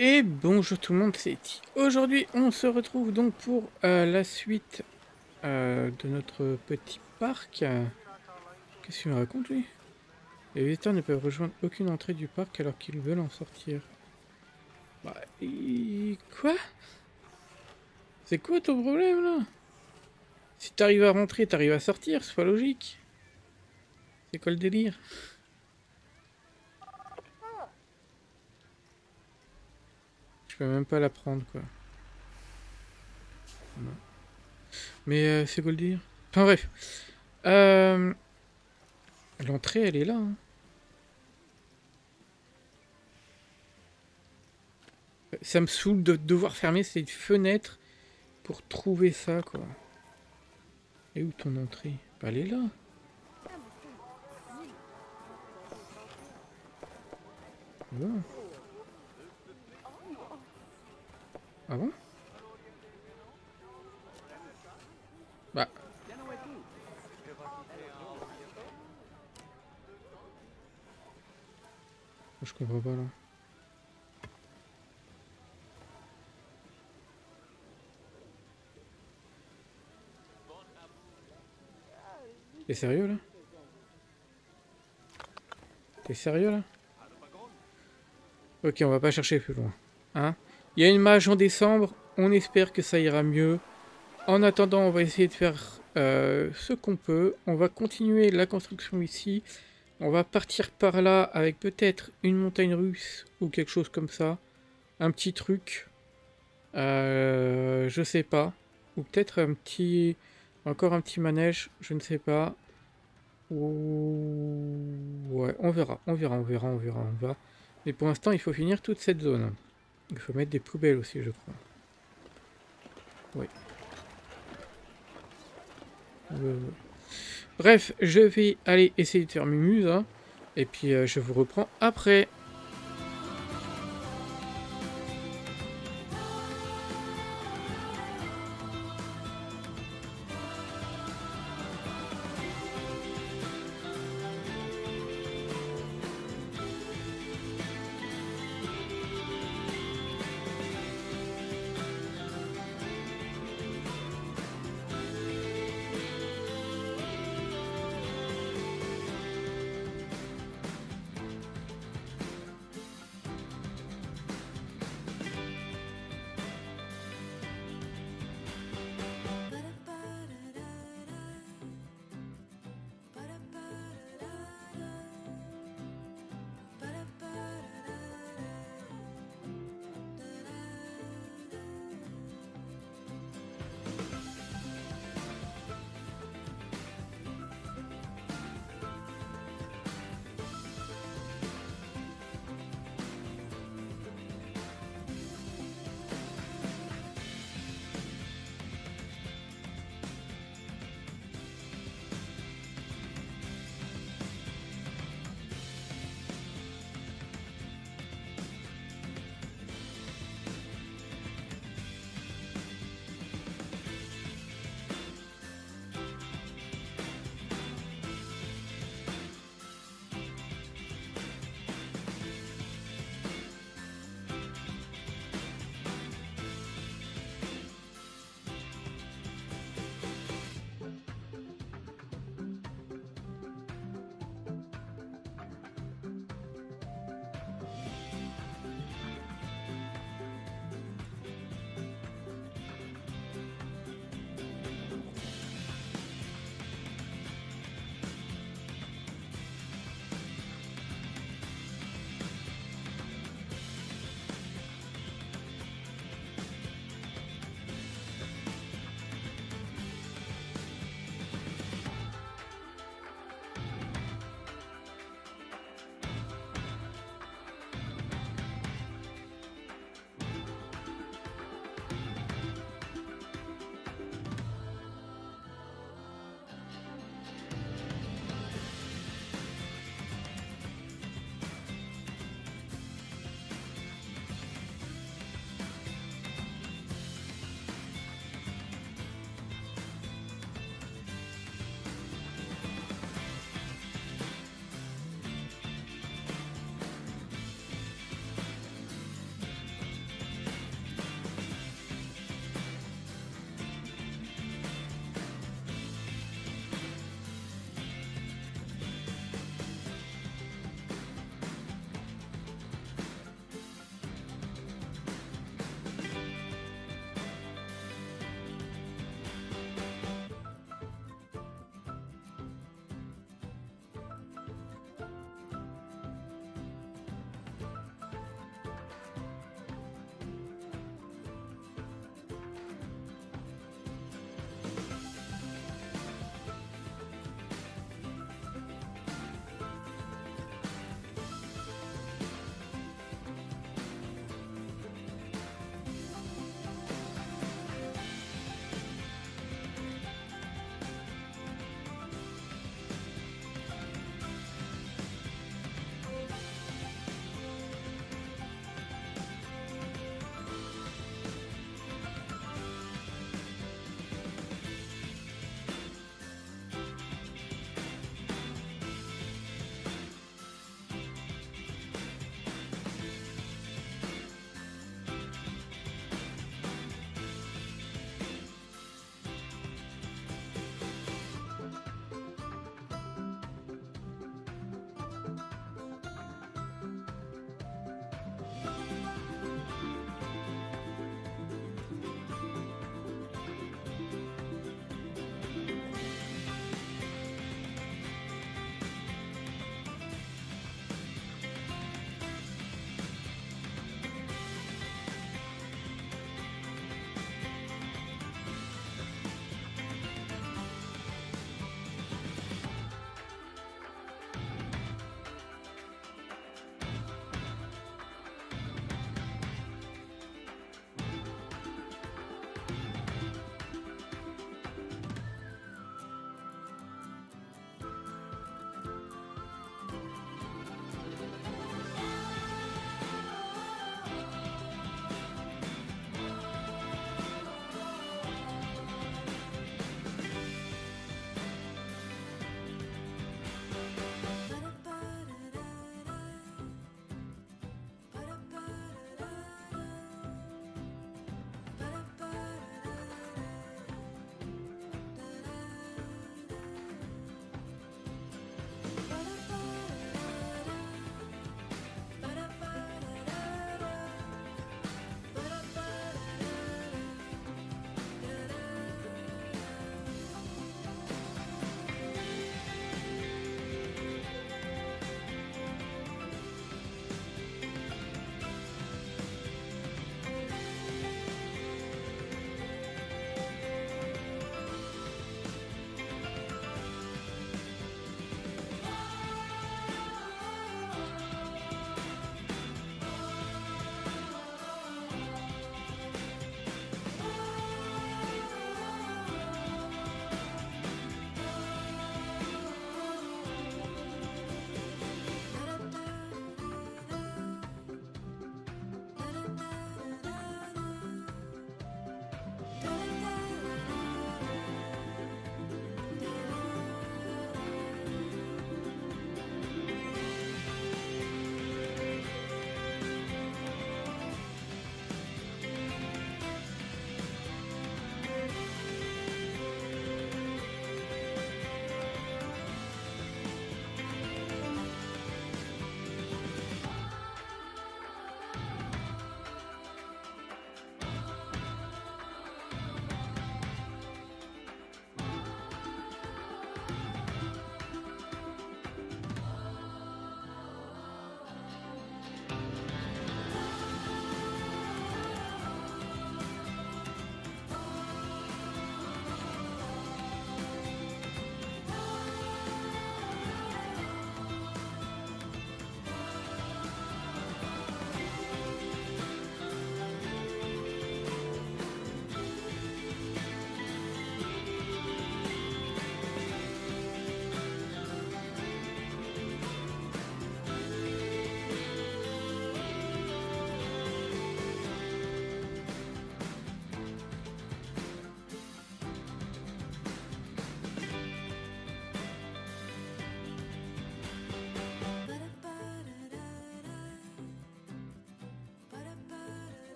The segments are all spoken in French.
Et bonjour tout le monde, c'est Eti. Aujourd'hui, on se retrouve donc pour la suite de notre petit parc. Qu'est-ce qu'il me raconte lui? Les visiteurs ne peuvent rejoindre aucune entrée du parc alors qu'ils veulent en sortir. Bah, quoi? C'est quoi ton problème là? Si t'arrives à rentrer, t'arrives à sortir, c'est pas logique. C'est quoi le délire? Je peux même pas la prendre quoi. Non. Mais c'est quoi le délire? Enfin bref. L'entrée elle est là. Hein. Ça me saoule de devoir fermer ces fenêtres pour trouver ça, quoi. Et où ton entrée? Bah, elle est là. Bon. Ah bon? Bah. Je comprends pas, là. T'es sérieux, là? T'es sérieux, là? Ok, on va pas chercher plus loin. Hein? Il y a une mage en décembre. On espère que ça ira mieux. En attendant, on va essayer de faire ce qu'on peut. On va continuer la construction ici. On va partir par là avec peut-être une montagne russe ou quelque chose comme ça. Un petit truc. Je sais pas. Ou peut-être un petit... Encore un petit manège, je ne sais pas. Ou... Ouais, on verra, on verra, on verra, on verra, on verra. Mais pour l'instant, il faut finir toute cette zone. Il faut mettre des poubelles aussi, je crois. Oui. Bref, je vais aller essayer de faire mes muses. Hein, et puis, je vous reprends après.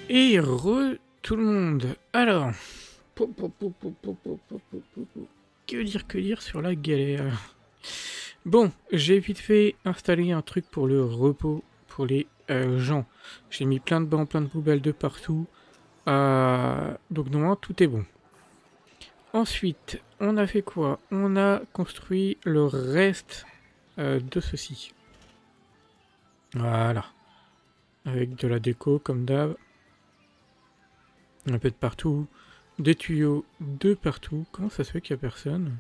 Et tout le monde. Alors, que dire sur la galère? Bon, j'ai vite fait installer un truc pour le repos pour les gens. J'ai mis plein de bancs, plein de poubelles de partout. Donc normalement tout est bon. Ensuite, on a fait quoi? On a construit le reste de ceci. Voilà. Avec de la déco comme d'hab. Un peu de partout. Des tuyaux de partout. Comment ça se fait qu'il n'y a personne?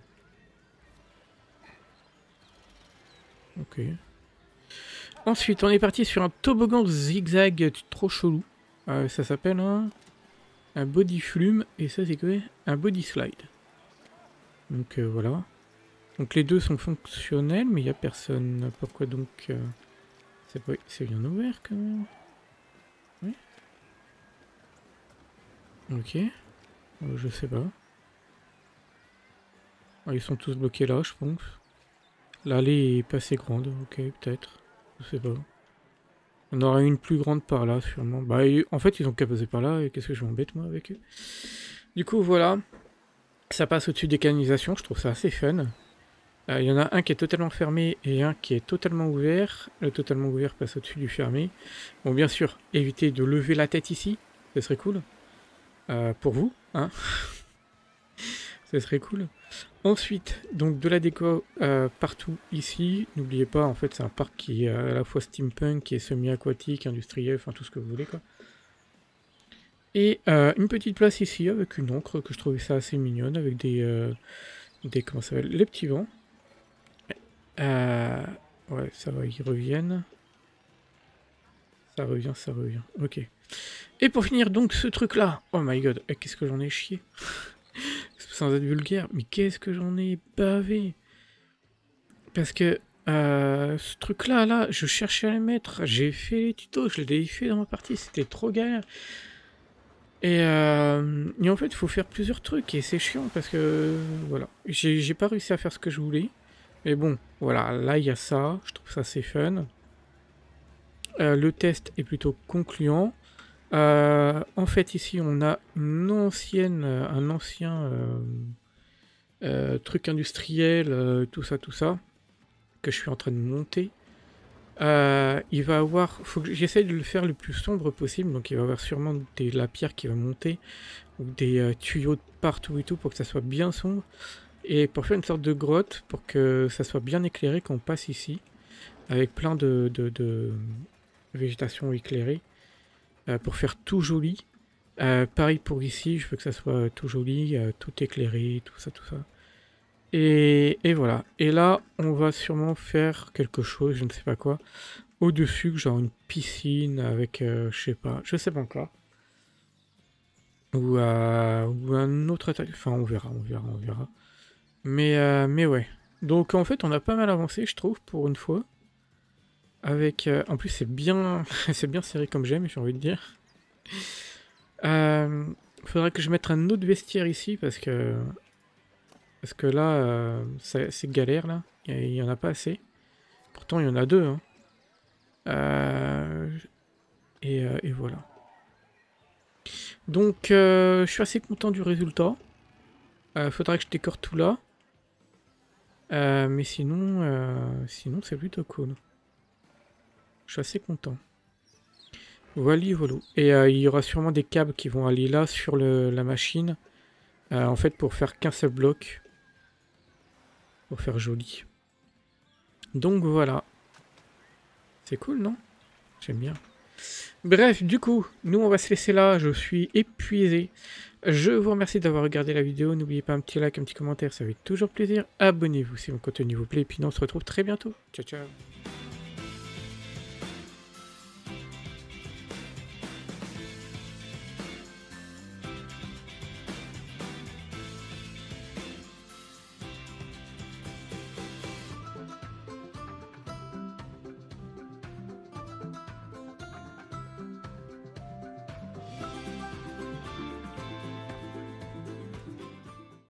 Ok. Ensuite, on est parti sur un toboggan zigzag trop chelou. Ça s'appelle un body flume. Et ça, c'est quoi? Un body slide. Donc voilà. Donc les deux sont fonctionnels, mais il n'y a personne. Pourquoi donc c'est bien ouvert quand même. Oui. Ok. Je sais pas. Ils sont tous bloqués là, je pense. L'allée est pas assez grande. Ok, peut-être. Je sais pas. On aura une plus grande par là, sûrement. Bah, en fait, ils ont qu'à passer par là. Et qu'est-ce que je m'embête, moi, avec eux? Du coup, voilà. Ça passe au-dessus des canalisations. Je trouve ça assez fun. Il y en a un qui est totalement fermé et un qui est totalement ouvert. Le totalement ouvert passe au-dessus du fermé. Bon, bien sûr, évitez de lever la tête ici. Ce serait cool. Pour vous, hein. Ce serait cool. Ensuite, donc de la déco partout ici. N'oubliez pas, en fait, c'est un parc qui est à la fois steampunk, qui est semi-aquatique, industriel, enfin tout ce que vous voulez, quoi. Et une petite place ici avec une encre que je trouvais ça assez mignonne, avec des comment ça s'appelle, les petits vents. Ouais, ça va, ils reviennent. Ça revient. Ok. Et pour finir, donc, ce truc-là. Oh my god, qu'est-ce que j'en ai chié. Sans être vulgaire, mais qu'est-ce que j'en ai bavé. Parce que ce truc-là, là, je cherchais à le mettre. J'ai fait les tutos, je l'ai fait dans ma partie, c'était trop galère. Et en fait, il faut faire plusieurs trucs et c'est chiant parce que voilà, j'ai pas réussi à faire ce que je voulais. Mais bon, voilà, là il y a ça, je trouve ça assez fun. Le test est plutôt concluant. En fait, ici on a un ancien truc industriel, tout ça, que je suis en train de monter. Il va avoir, faut que j'essaye de le faire le plus sombre possible, donc il va y avoir sûrement de la pierre qui va monter, ou des tuyaux de partout et tout, pour que ça soit bien sombre, et pour faire une sorte de grotte, pour que ça soit bien éclairé quand on passe ici, avec plein de végétation éclairée, pour faire tout joli. Pareil pour ici, je veux que ça soit tout joli, tout éclairé, tout ça. Et voilà. Et là, on va sûrement faire quelque chose, je ne sais pas quoi, au-dessus, genre une piscine avec, je sais pas encore. Ou un autre attaque. Enfin, on verra. Mais ouais. Donc en fait, on a pas mal avancé, je trouve, pour une fois. Avec, en plus, c'est bien, c'est bien serré comme j'aime, j'ai envie de dire. Faudrait que je mette un autre vestiaire ici parce que là, c'est galère là. Il y en a pas assez. Pourtant, il y en a deux. Hein. Et voilà. Donc, je suis assez content du résultat. Faudrait que je décore tout là. Mais sinon c'est plutôt cool. Je suis assez content. Voilà. Et il y aura sûrement des câbles qui vont aller là sur la machine. En fait, pour faire qu'un seul bloc. Pour faire joli. Donc voilà. C'est cool, non? J'aime bien. Bref, du coup, nous on va se laisser là, je suis épuisé. Je vous remercie d'avoir regardé la vidéo, n'oubliez pas un petit like, un petit commentaire, ça fait toujours plaisir. Abonnez-vous si mon contenu vous plaît, et puis nous on se retrouve très bientôt. Ciao ciao.